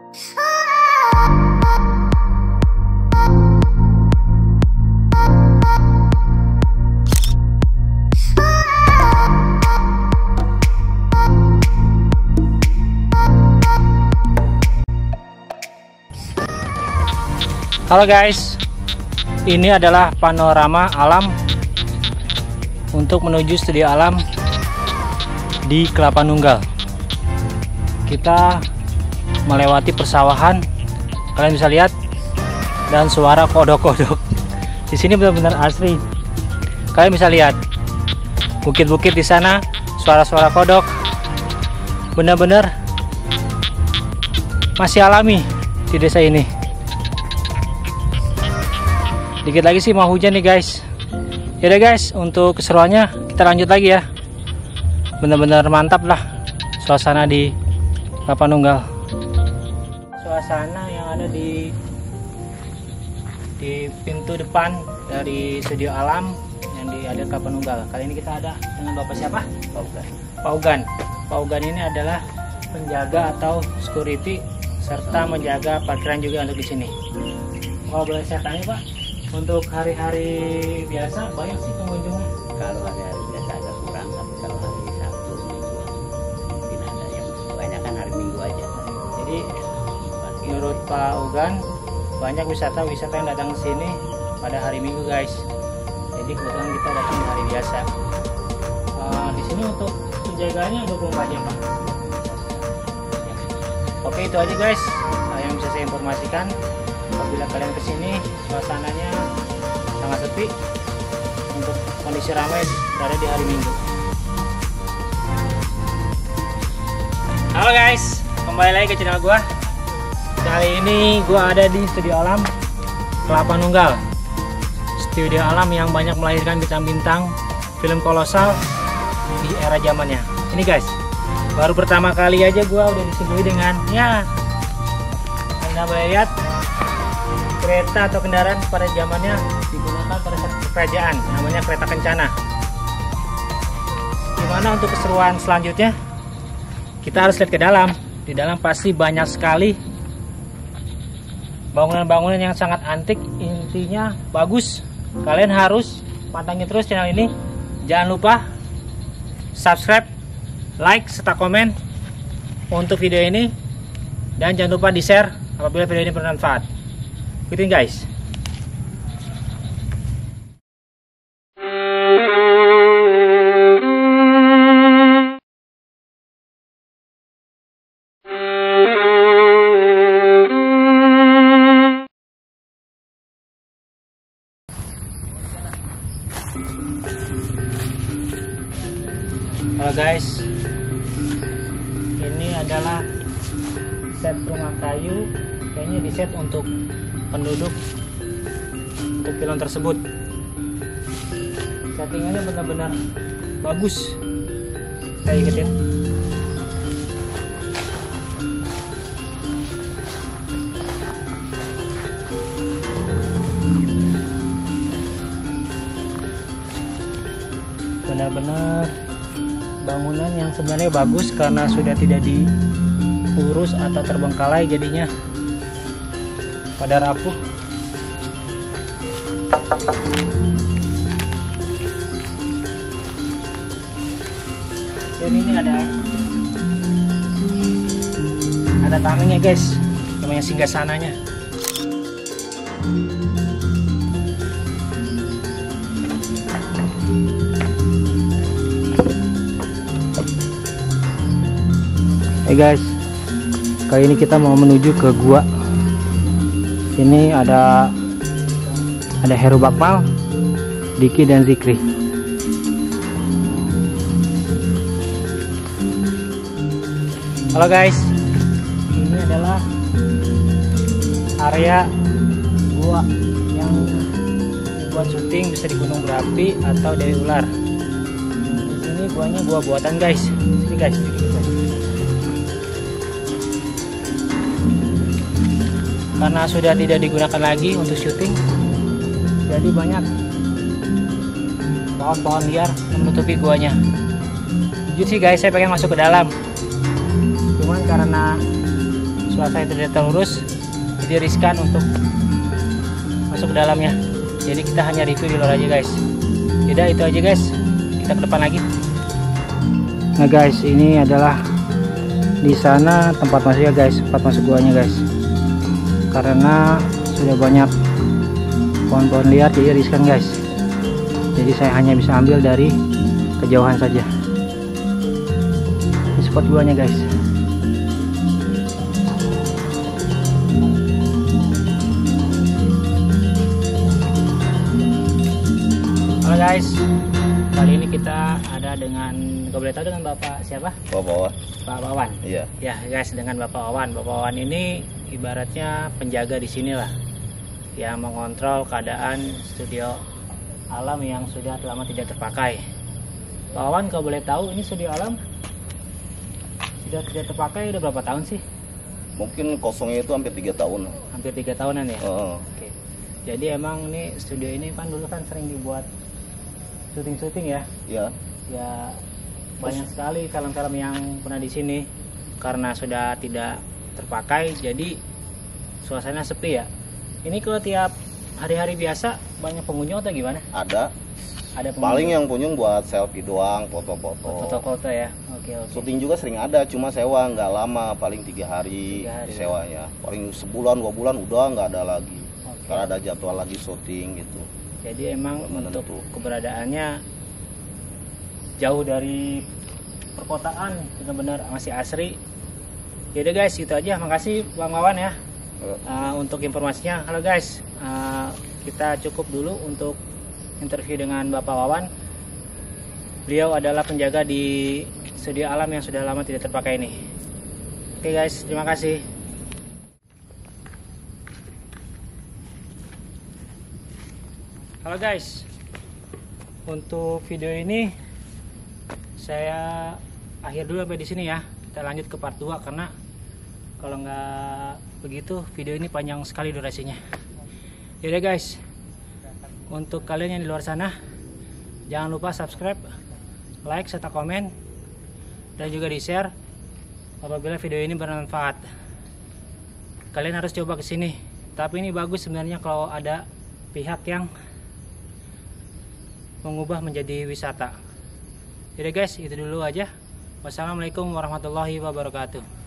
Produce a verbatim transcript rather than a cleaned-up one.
Halo guys, ini adalah panorama alam untuk menuju studio alam di Kelapa Nunggal. Kita melewati persawahan, kalian bisa lihat, dan suara kodok-kodok. Di sini benar-benar asri. Kalian bisa lihat bukit-bukit di sana, suara-suara kodok. Benar-benar masih alami di desa ini. Dikit lagi sih mau hujan nih guys. Yaudah guys, untuk keseruannya kita lanjut lagi ya. Bener-bener mantap lah suasana di Kelapa Nunggal. Suasana yang ada di di pintu depan dari studio alam yang di ada Kelapa Nunggal. Kali ini kita ada dengan Bapak siapa? Pak Ugan. Pak Ugan. Pak Ugan ini adalah penjaga atau security serta menjaga parkiran juga untuk di sini. Kalau boleh saya tanya Pak, untuk hari-hari biasa banyak sih pengunjungnya? Kalau hari-hari biasa agak kurang, tapi kalau hari Sabtu Minggu mungkin ada yang banyak kan hari Minggu aja. Jadi menurut Pak Ugan banyak wisata-wisata yang datang ke sini pada hari Minggu guys. Jadi kebetulan kita datang di hari biasa. Uh, di sini untuk penjagaannya dua puluh empat jam Pak. Oke, itu aja guys uh, yang bisa saya informasikan. Apabila kalian kesini, suasananya sangat sepi. Untuk kondisi ramai berada di hari Minggu. Halo guys, kembali lagi ke channel gua. Kali ini gua ada di studio alam Kelapa Nunggal. Studio alam yang banyak melahirkan bintang-bintang film kolosal di era zamannya. Ini guys, baru pertama kali aja gua udah disuguhi dengan ya, Anda boleh lihat kereta atau kendaraan pada zamannya digunakan pada saat kerajaan, namanya kereta kencana. Gimana untuk keseruan selanjutnya? Kita harus lihat ke dalam. Di dalam pasti banyak sekali bangunan-bangunan yang sangat antik, intinya bagus. Kalian harus pantengin terus channel ini. Jangan lupa subscribe, like, serta komen untuk video ini, dan jangan lupa di share apabila video ini bermanfaat. Ikutin guys. Halo guys, ini adalah set rumah kayu, kayaknya di set untuk penduduk untuk film tersebut. Settingannya benar-benar bagus. Saya ikutin. Benar-benar bangunan yang sebenarnya bagus karena sudah tidak diurus atau terbengkalai, jadinya pada rapuh. Dan ini ada ada tamengnya guys, namanya singgasananya. Hey guys, kali ini kita mau menuju ke gua. Ini ada ada Heru Bakmal, Diki dan Zikri. Halo guys, ini adalah area gua yang buat syuting, bisa di gunung berapi atau dari ular. Di sini guanya gua buatan guys. Ini guys, karena sudah tidak digunakan lagi untuk syuting, jadi banyak pohon-pohon liar menutupi guanya. Jujur sih guys, saya pengen masuk ke dalam, cuman karena cuaca itu tidak terurus, jadi riskan untuk masuk ke dalamnya. Jadi kita hanya review di luar aja guys. Tidak, itu aja guys, kita ke depan lagi. Nah guys, ini adalah di sana tempat masuknya guys, tempat masuk guanya guys. Karena sudah banyak pohon-pohon liar jadi riskan guys. Jadi saya hanya bisa ambil dari kejauhan saja. Ini spot guanya guys. Halo guys, kali ini kita ada dengan, kau boleh tahu dengan Bapak siapa? Bapak Wawan. Pak Wawan. Iya. Ya guys, dengan Bapak Wawan. Bapak Wawan ini ibaratnya penjaga di sini lah, yang mengontrol keadaan studio alam yang sudah lama tidak terpakai. Pak Wawan, kau boleh tahu ini studio alam sudah tidak terpakai udah berapa tahun sih? Mungkin kosongnya itu hampir tiga tahun. Hampir tiga tahunan ya. Uh. Oke. Jadi emang nih studio ini kan dulu kan sering dibuat syuting-syuting ya. Iya. Ya banyak sekali film-film yang pernah di sini karena sudah tidak terpakai, jadi suasana sepi ya. Ini kalau tiap hari-hari biasa banyak pengunjung atau gimana? Ada. Ada pengunjung. Paling yang kunjung buat selfie doang, foto-foto. Foto-foto ya. Oke oke. Syuting juga sering ada, cuma sewa nggak lama, paling tiga hari, Tiga hari. sewanya. Paling sebulan dua bulan udah nggak ada lagi. Oke. Karena ada jadwal lagi syuting gitu. Jadi emang Menentu. untuk keberadaannya jauh dari perkotaan, benar-benar masih asri. Jadi guys, itu aja. Makasih Bang Wawan ya uh, untuk informasinya. Halo guys, uh, kita cukup dulu untuk interview dengan Bapak Wawan. Beliau adalah penjaga di studio alam yang sudah lama tidak terpakai ini. Oke guys, terima kasih. Halo guys, untuk video ini saya akhir dulu sampai di sini ya. Kita lanjut ke part dua karena kalau nggak begitu video ini panjang sekali durasinya. Yaudah guys, untuk kalian yang di luar sana jangan lupa subscribe, like serta komen, dan juga di share apabila video ini bermanfaat. Kalian harus coba kesini. Tapi ini bagus sebenarnya kalau ada pihak yang mengubah menjadi wisata. Jadi guys, itu dulu aja. Wassalamualaikum warahmatullahi wabarakatuh.